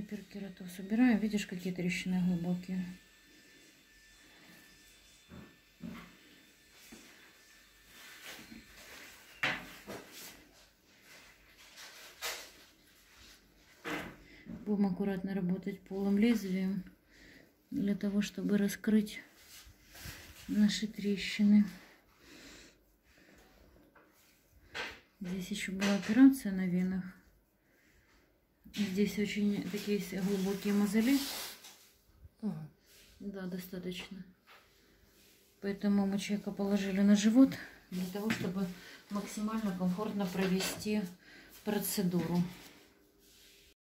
гиперкератоз убираю. Видишь, какие трещины глубокие. Будем аккуратно работать полым лезвием для того, чтобы раскрыть наши трещины. Здесь еще была операция на венах. Здесь очень такие глубокие мозоли. Да, достаточно. Поэтому мы человека положили на живот для того, чтобы максимально комфортно провести процедуру.